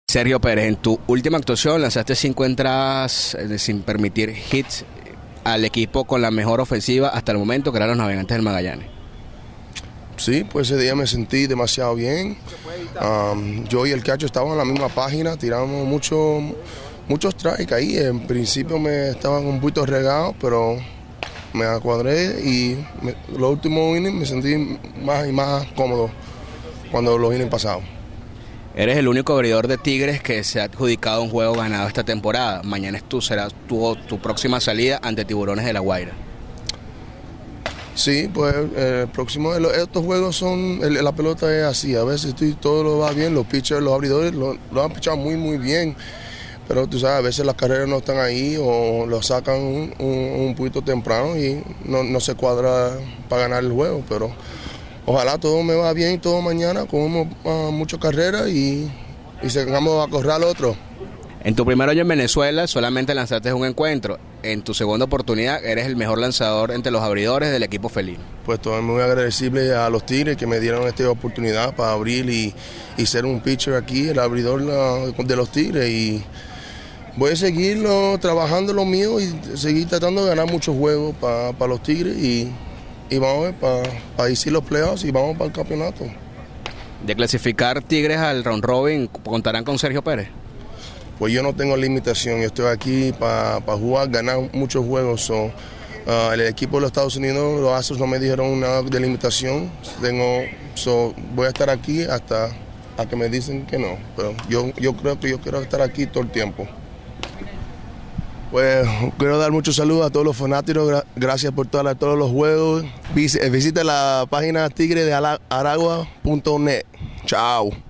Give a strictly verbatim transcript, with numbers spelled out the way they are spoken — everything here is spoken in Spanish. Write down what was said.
Sergio Pérez, en tu última actuación lanzaste cinco entradas eh, sin permitir hits al equipo con la mejor ofensiva hasta el momento, que eran los Navegantes del Magallanes. Sí, pues ese día me sentí demasiado bien. Um, yo y el Cacho estábamos en la misma página, tiramos mucho, muchos strikes ahí. En principio me estaban un poquito regados, pero me acuadré y me, los últimos innings me sentí más y más cómodo cuando los innings pasados. Eres el único abridor de Tigres que se ha adjudicado un juego ganado esta temporada. Mañana es tu, será tu, tu próxima salida ante Tiburones de La Guaira. Sí, pues el próximo, estos juegos son, el, la pelota es así, a veces tú, todo lo va bien, los pitchers, los abridores lo, lo han pichado muy muy bien, pero tú sabes, a veces las carreras no están ahí o lo sacan un, un, un poquito temprano y no, no se cuadra para ganar el juego, pero ojalá todo me va bien todo mañana, comemos uh, muchas carreras y, y sigamos a correr al otro. En tu primer año en Venezuela solamente lanzaste un encuentro. En tu segunda oportunidad eres el mejor lanzador entre los abridores del equipo felino. Pues estoy muy agradecible a los Tigres que me dieron esta oportunidad para abrir y, y ser un pitcher aquí, el abridor de los Tigres. Y voy a seguir trabajando lo mío y seguir tratando de ganar muchos juegos para pa los Tigres y, y vamos a ver para pa irse los playoffs y vamos para el campeonato. De clasificar Tigres al round robin, ¿contarán con Sergio Pérez? Pues yo no tengo limitación, yo estoy aquí para pa jugar, ganar muchos juegos. So, uh, el equipo de los Estados Unidos, los Astros no me dijeron nada de limitación. Tengo, so, voy a estar aquí hasta a que me dicen que no. Pero yo, yo creo que yo quiero estar aquí todo el tiempo. Pues quiero dar muchos saludos a todos los fanáticos, gracias por todas, todos los juegos. Visita la página tigre de aragua punto net. Chao.